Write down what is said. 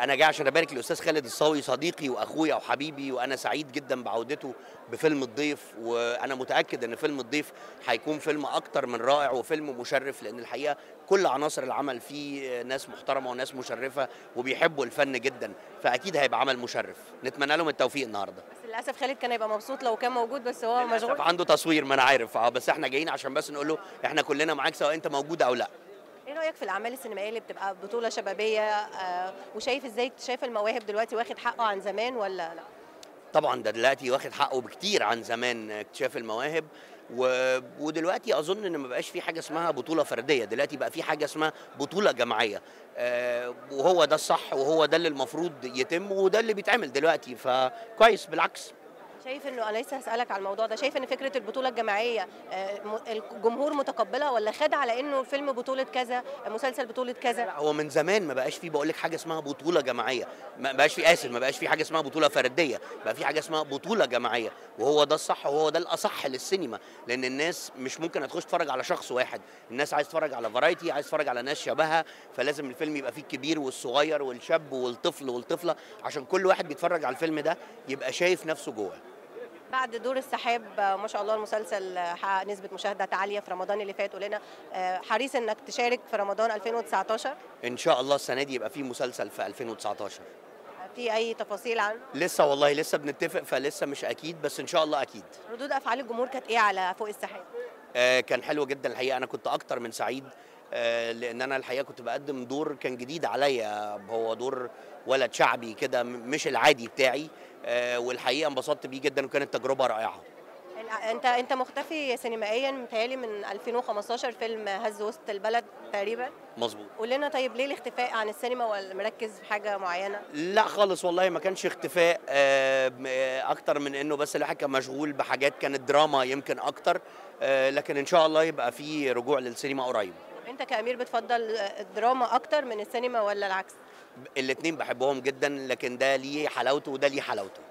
انا جاي عشان ابارك للاستاذ خالد الصاوي صديقي واخويا وحبيبي، وانا سعيد جدا بعودته بفيلم الضيف، وانا متاكد ان فيلم الضيف هيكون فيلم اكتر من رائع وفيلم مشرف، لان الحقيقه كل عناصر العمل فيه ناس محترمه وناس مشرفه وبيحبوا الفن جدا، فاكيد هيبقى عمل مشرف. نتمنى لهم التوفيق النهارده. بس للاسف خالد كان هيبقى مبسوط لو كان موجود، بس هو للأسف مشغول. عنده تصوير، ما انا عارف، بس احنا جايين عشان بس نقول له احنا كلنا معاك سواء انت موجود او لا. ايه رايك في الاعمال السينمائيه اللي بتبقى بطوله شبابيه، وشايف ازاي شايف المواهب دلوقتي واخد حقه عن زمان ولا لا؟ طبعا ده دلوقتي واخد حقه بكتير عن زمان اكتشاف المواهب، ودلوقتي اظن ان ما بقاش في حاجه اسمها بطوله فرديه، دلوقتي بقى في حاجه اسمها بطوله جماعيه، وهو ده الصح وهو ده اللي المفروض يتم وده اللي بيتعمل دلوقتي، فكويس بالعكس. شايف انه انا لسه هسالك على الموضوع ده، شايف ان فكره البطوله الجماعيه الجمهور متقبلها، ولا خد على انه الفيلم بطوله كذا، مسلسل بطوله كذا؟ لا، هو من زمان ما بقاش في، بقول لك، حاجه اسمها بطوله جماعيه، ما بقاش في، اسف، ما بقاش في حاجه اسمها بطوله فرديه، بقى في حاجه اسمها بطوله جماعيه، وهو ده الصح وهو ده الاصح للسينما، لان الناس مش ممكن هتخش تتفرج على شخص واحد، الناس عايز تتفرج على فرايتي، عايز تتفرج على ناس شبهها، فلازم الفيلم يبقى فيه الكبير والصغير والشاب والطفل والطفله، عشان كل واحد بيتفرج على الفيلم ده يبقى شايف نفسه جوه. بعد دور السحاب ما شاء الله المسلسل حقق نسبه مشاهدات عاليه في رمضان اللي فات، قول لنا حريص انك تشارك في رمضان 2019؟ ان شاء الله السنه دي يبقى فيه مسلسل في 2019. في اي تفاصيل عنه؟ لسه والله لسه بنتفق، فلسه مش اكيد، بس ان شاء الله اكيد. ردود افعال الجمهور كانت ايه على فوق السحاب؟ كان حلو جدا الحقيقه، انا كنت اكتر من سعيد، لان انا الحقيقه كنت بقدم دور كان جديد عليا، هو دور ولد شعبي كده مش العادي بتاعي، والحقيقه انبسطت بيه جدا وكانت تجربه رائعه. انت مختفي سينمائيا متهيألي من 2015، فيلم هز وسط البلد تقريبا. مظبوط. قول لنا طيب ليه الاختفاء عن السينما، ولا مركز في حاجه معينه؟ لا خالص والله ما كانش اختفاء، اكتر من انه بس الواحد كان مشغول بحاجات كانت دراما يمكن اكتر، لكن ان شاء الله يبقى في رجوع للسينما قريب. انت كأمير بتفضل الدراما اكتر من السينما ولا العكس؟ الاتنين بحبهم جدا، لكن ده ليه حلاوته وده ليه حلاوته.